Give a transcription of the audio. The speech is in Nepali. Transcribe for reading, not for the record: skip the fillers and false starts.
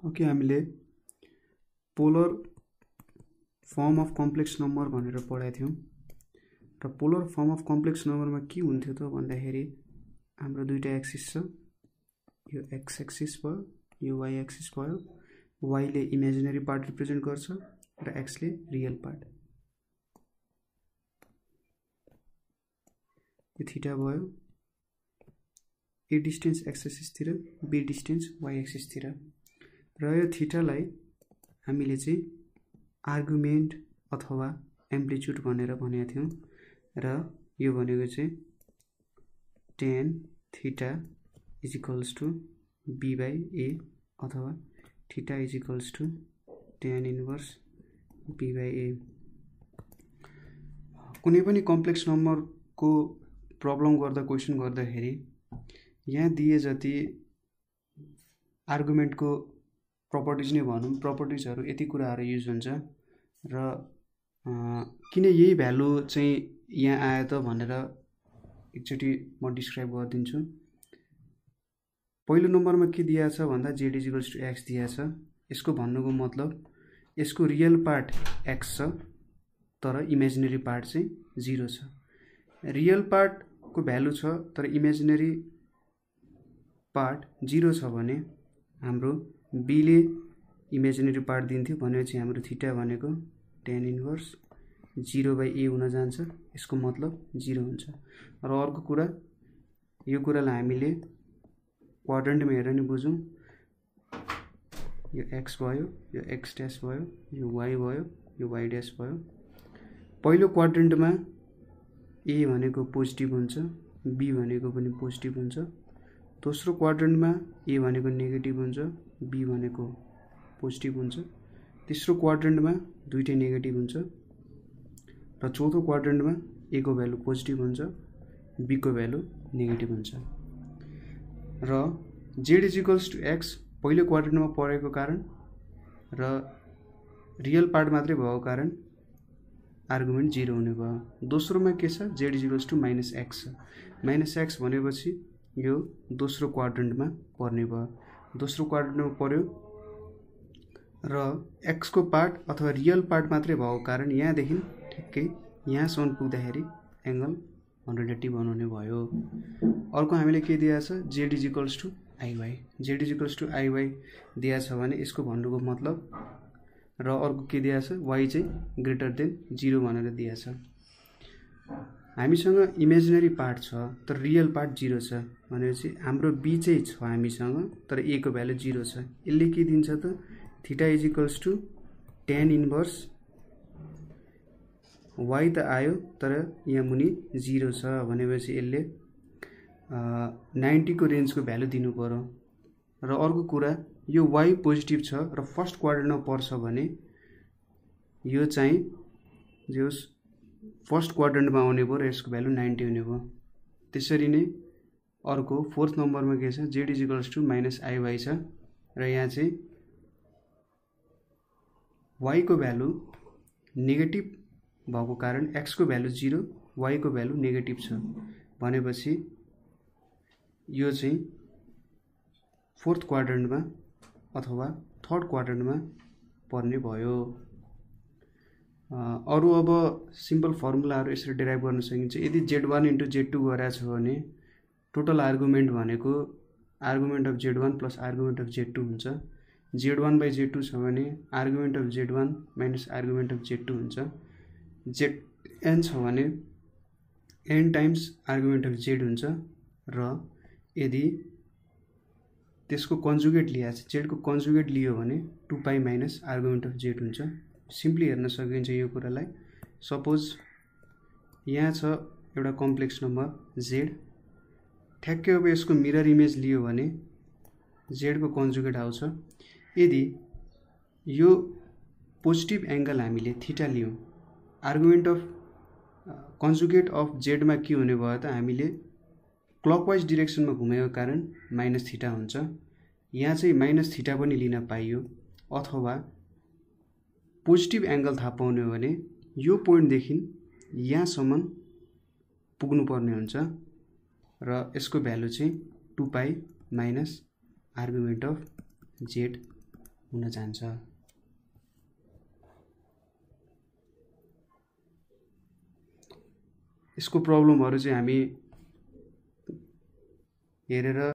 ओके हामीले polar form of complex number भनेर पढाएको थियौं र पोलर फर्म अफ कम्प्लेक्स नम्बरमा के हुन्थ्यो त भन्दाखेरि हाम्रो दुईटा एक्सिस छ यो एक्स एक्सिस भयो यो वाई एक्सिस भयो वाई ले इमेजिनरी पार्ट रिप्रेजेन्ट गर्छ र एक्स ले रियल पार्ट यो थीटा भयो ए डिस्टेन्स एक्स एक्सिस तिर बी डिस्टेन्स वाई एक्सिस तिर र यो थीटालाई हामीले चाहिँ आर्गुमेन्ट अथवा एम्प्लिट्युड भनेर भनेका थियौं र यो भनेको चाहिँ tan theta is equals to b by a अथवा theta is equals to tan inverse b by a। कुनै पनि कम्प्लेक्स नम्बरको प्रब्लम गर्दा क्वेशन गर्दाखेरि यहाँ दिए जति आर्गुमेन्टको प्रपर्टिज नै भनौं प्रपर्टिजहरु यति कुराहरु युज हुन्छ र किन यही भ्यालु चाहिँ यहाँ आयो त भनेर एकचोटी म डिस्क्राइब गरिदिन्छु। पहिलो नम्बरमा के दिएको छ भन्दा z = x दिएको छ। यसको भन्नुको मतलब यसको रियल पार्ट x छ तर इमेजिनरी पार्ट चाहिँ 0 छ। रियल पार्ट को भ्यालु छ तर इमेजिनरी पार्ट 0 छ भने हाम्रो b ले इमेजिनरी पार्ट दिन्थ्यो भनेपछि हाम्रो थीटा भनेको tan इन्भर्स 0 बाइ a हुन जान्छ। यसको मतलब 0 हुन्छ। र अर्को कुरा यो कुरालाई हामीले क्वाड्रेन्टमा हेरेर नि बुझौं। यो x भयो यो x डैश भयो यो y भयो यो y डैश भयो। पहिलो क्वाड्रेन्टमा a भनेको पोजिटिभ हुन्छ b भनेको पनि पोजिटिभ हुन्छ। दोस्रो क्वाड्रेन्टमा a भनेको नेगेटिभ हुन्छ b भनेको पोजिटिभ हुन्छ। तेस्रो क्वाड्रेन्टमा दुईटै नेगेटिभ हुन्छ र चौथो क्वाड्रेन्टमा a को भ्यालु पोजिटिभ हुन्छ b को भ्यालु नेगेटिभ हुन्छ। र z = x पहिलो क्वाड्रेन्टमा परेको कारण र रियल पार्ट मात्रै भएको कारण आर्गुमेन्ट 0 हुने भयो। दोस्रोमा के छ z = -x छ। -x भनेपछि यो दोस्रो क्वाड्रेन्टमा पर्ने भयो। दोस्रो क्वाड्रेन्टमा पर्यो र x को पार्ट अथवा रियल पार्ट मात्रै भएको कारण यहाँ देखि ठ्याक्कै यहाँसम्म पुग्दाखेरि एंगल 180 बनाउने भयो। अर्को हामीले के दिएको छ z = iy z = iy दिएको छ भने यसको भन्नुको मतलब र अर्को के दिएको छ y चाहिँ ग्रेटर देन 0 भनेर दिएको छ। हामीसँग इमेजिनरी पार्ट छ तर रियल पार्ट 0 छ भनेपछि हाम्रो b चाहिँ छ हामीसँग तर a को भ्यालु 0 छ। यसले के दिन्छ त थीटा = tan इन्भर्स y त आयो तर यहाँ मुनि 0 छ भनेपछि यसले 90 को रेन्जको भ्यालु दिनु पर्यो। र अर्को कुरा यो y पोजिटिभ छ र फर्स्ट क्वाड्रेन्टमा पर्छ भने यो चाहिँ जो फर्स्ट क्वाड्रेन्टमा आउने भयो र यसको भ्यालु 90 हुने भयो। त्यसरी नै अर्को फोर्थ नम्बरमा के छ z = -iy छ र यहाँ चाहिँ y को भ्यालु नेगेटिभ भएको कारण x को भ्यालु 0 y को भ्यालु नेगेटिभ छ भनेपछि यो चाहिँ फोर्थ क्वाड्रेन्टमा अथवा थर्ड क्वाड्रेन्टमा पर्ने भयो। अरु अब सिम्पल फर्मुलाहरु यसरी डेराइभ गर्न सकिन्छ। यदि z1 * z2 गरेको छ भने टोटल आर्गुमेन्ट भनेको argument of z1 plus argument of z2 हुन्छ। z1 बाइ z2 छ भने argument of z1 minus argument of z2 हुन्छ। zn छ भने n times argument of z हुन्छ र यदि त्यसको कन्जुगेट लिएको छ z को कन्जुगेट लियो भने 2π माइनस आर्गुमेन्ट अफ z हुन्छ। सिम्पली हेर्न सकिन्छ यो कुरालाई। सपोज यहाँ छ एउटा कम्प्लेक्स नम्बर z ठ्याक्कै अब यसको मिरर इमेज लियो भने z को कन्जुगेट आउँछ। यदि यो पोजिटिभ एंगल हामीले थीटा लियौं argument of conjugate of z मा के हुने भयो त हामीले क्लकवाइज डाइरेक्सनमा घुमेको कारण माइनस थीटा हुन्छ। यहाँ चाहिँ माइनस थीटा पनि लिन पाइयो अथवा पोजिटिभ एंगल थाहा पाउने हो भने यो पोइन्ट देखि यहाँसम्म पुग्नु पर्ने हुन्छ र यसको भ्यालु चाहिँ 2π माइनस आर्गुमेन्ट अफ z हुन जान्छ। यसको प्रब्लमहरु चाहिँ हामी हेरेर